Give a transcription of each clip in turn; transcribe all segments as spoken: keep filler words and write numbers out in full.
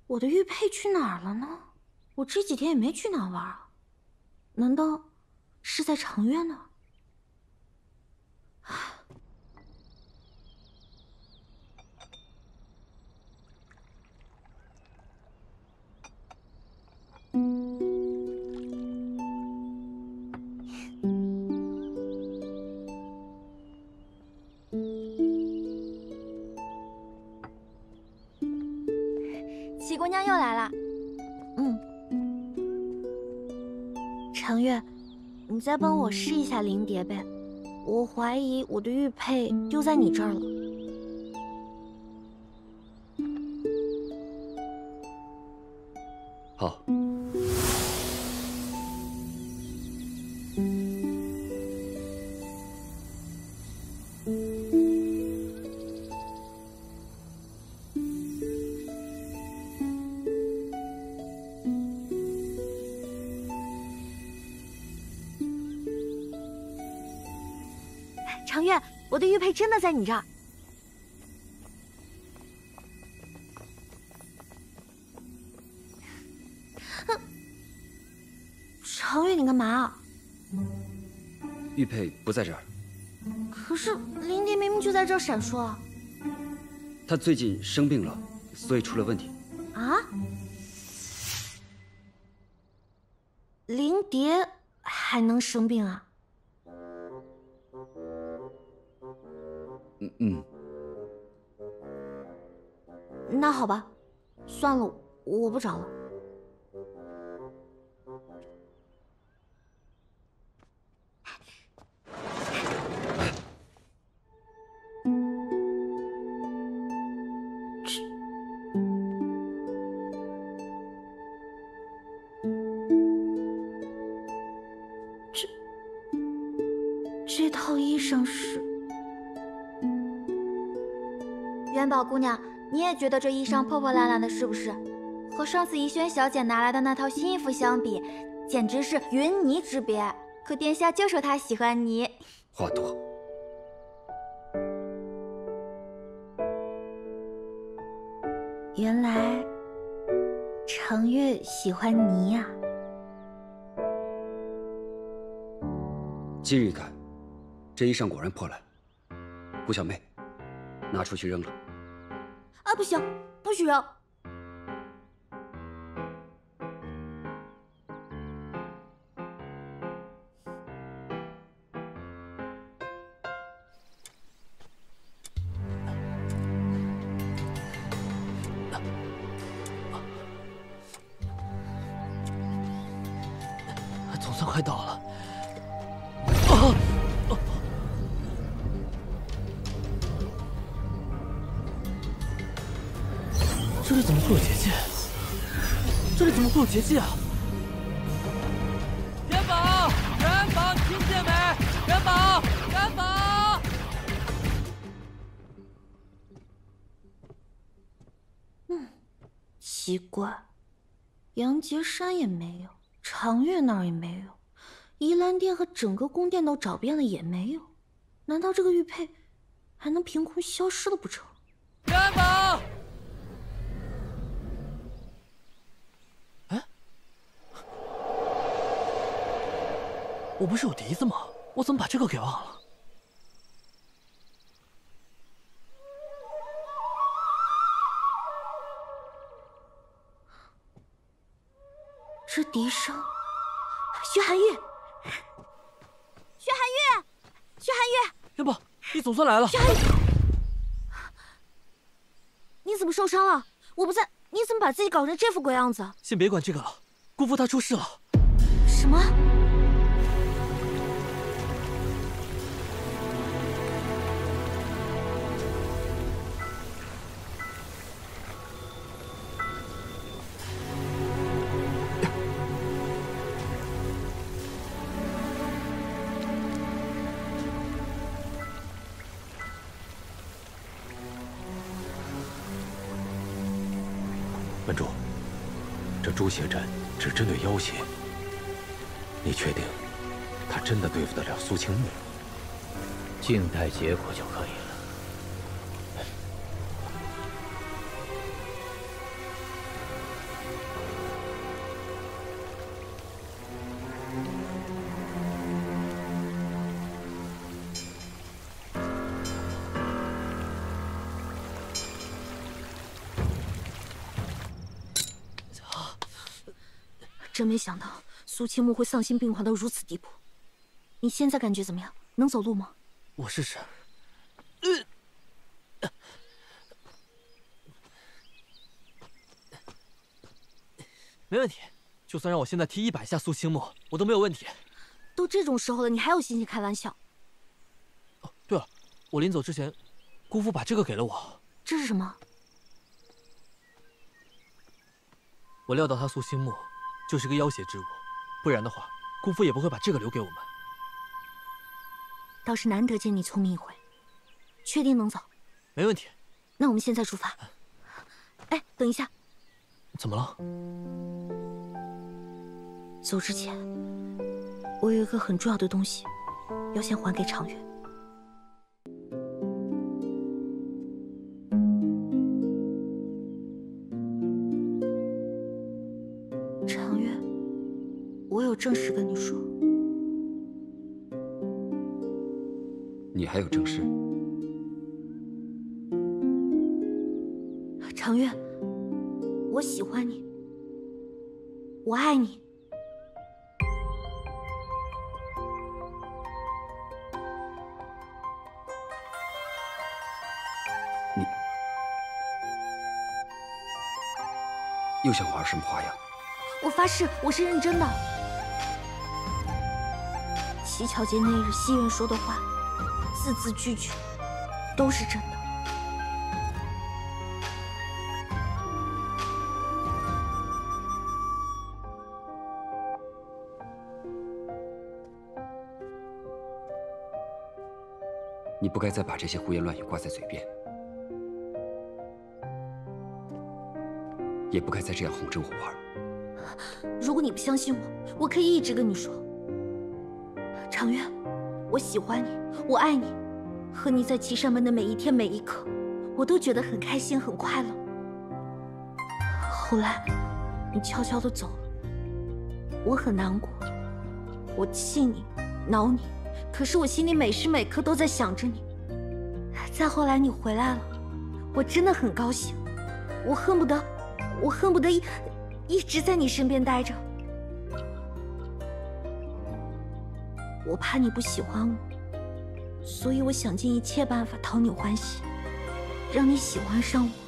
我的玉佩去哪儿了呢？我这几天也没去哪玩啊，难道是在长月那儿？ 齐姑娘又来了。 嗯，长月，你再帮我试一下灵蝶呗，我怀疑我的玉佩丢在你这儿了。 好。 长月，我的玉佩真的在你这儿。哼，长月，你干嘛啊？ 玉佩不在这儿。 可是灵蝶明明就在这儿闪烁啊！ 她最近生病了，所以出了问题。 啊？灵蝶还能生病啊？ 嗯嗯。 那好吧，算了，我不找了。这这套衣裳是…… 元宝姑娘，你也觉得这衣裳破破烂烂的，是不是？和上次怡轩小姐拿来的那套新衣服相比，简直是云泥之别。可殿下就说他喜欢你。 话多。 原来长月喜欢你呀、 今日一看，这衣裳果然破烂。顾小妹，拿出去扔了。 啊，不行，不许扔！ 总算快到了。啊！这里怎么会有结界？这里怎么会有结界啊？元宝，元宝，听见没？元宝，元宝！ 嗯，奇怪，阳劫山也没有，长月那儿也没有，怡兰殿和整个宫殿都找遍了也没有，难道这个玉佩还能凭空消失了不成？ 元宝！我不是有笛子吗？我怎么把这个给忘了？ 这笛声，薛寒月，薛寒月，薛寒月， 元宝，你总算来了。 薛寒月，你怎么受伤了？我不在，你怎么把自己搞成这副鬼样子？ 先别管这个了，姑父他出事了。 什么？ 门主，这诛邪阵只针对妖邪，你确定他真的对付得了苏清木？ 静待结果就可以了。 真没想到苏青木会丧心病狂到如此地步。你现在感觉怎么样？能走路吗？ 我试试。呃、没问题，就算让我现在踢一百下苏青木，我都没有问题。 都这种时候了，你还有心情开玩笑？ 哦，对了，我临走之前，姑父把这个给了我。 这是什么？ 我料到他苏青木就是个妖邪之物，不然的话，姑父也不会把这个留给我们。 倒是难得见你聪明一回。确定能走？ 没问题。 那我们现在出发。哎，等一下。 怎么了？ 走之前，我有一个很重要的东西，要先还给长月。长月，我有正事跟你说。 你还有正事？ 长月，我喜欢你，我爱你。 你又想玩什么花样？ 我发誓，我是认真的。乞巧节那日西园说的话，字字句句都是真的。 你不该再把这些胡言乱语挂在嘴边，也不该再这样哄着我玩。 如果你不相信我，我可以一直跟你说，长月，我喜欢你，我爱你，和你在岐山门的每一天每一刻，我都觉得很开心很快乐。后来，你悄悄地走了，我很难过，我气你，恼你。可是我心里每时每刻都在想着你。再后来你回来了，我真的很高兴，我恨不得，我恨不得一一直在你身边待着。我怕你不喜欢我，所以我想尽一切办法讨你欢喜，让你喜欢上我。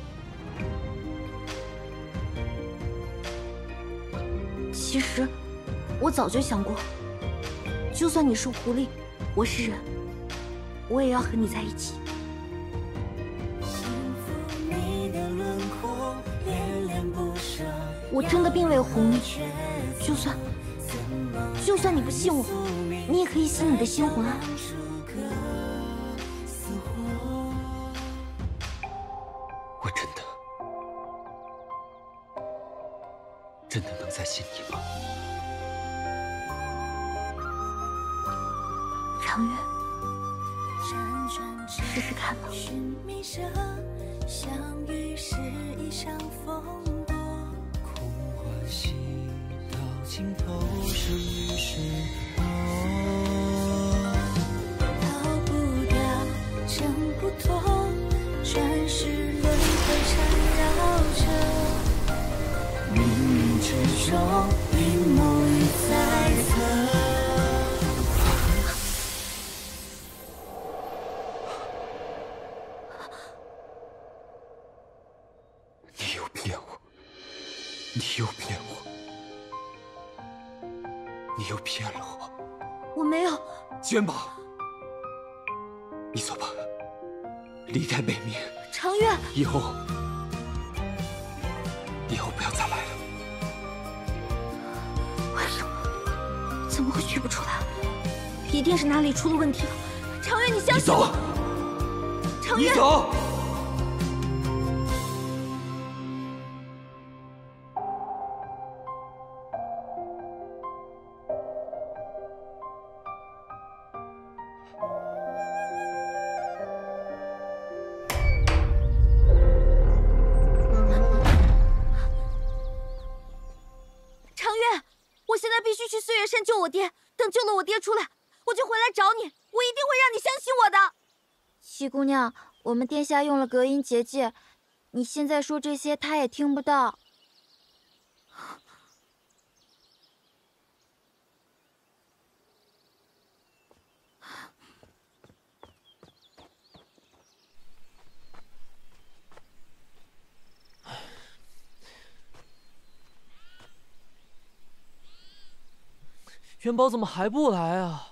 其实，我早就想过。就算你是狐狸，我是人，我也要和你在一起。我真的并未哄你，就算就算你不信我，你也可以信你的心魂啊。 我真的真的能再信你吗？ 长月，试试看吧。相遇是一场风波，空欢喜到尽头是与世薄，逃不掉，挣不脱，转世轮回缠绕着，冥冥之中阴谋与猜测。 你又骗我，你又骗了我。 我没有。 娟宝，你走吧，离开北冥。 长月， 以后，以后不要再来了。 为什么？怎么会去不出来？一定是哪里出了问题了。长月，你相信我。长月， 你走。 山救我爹，等救了我爹出来，我就回来找你，我一定会让你相信我的。 七姑娘，我们殿下用了隔音结界，你现在说这些他也听不到。 元宝怎么还不来啊？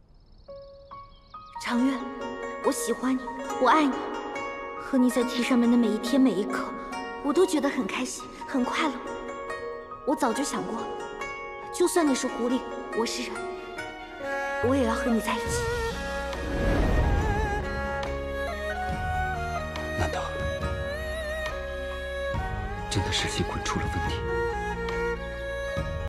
长月，我喜欢你，我爱你，和你在提上面的每一天每一刻，我都觉得很开心，很快乐。我早就想过了，就算你是狐狸，我是人，我也要和你在一起。 难道真的是星魂出了问题？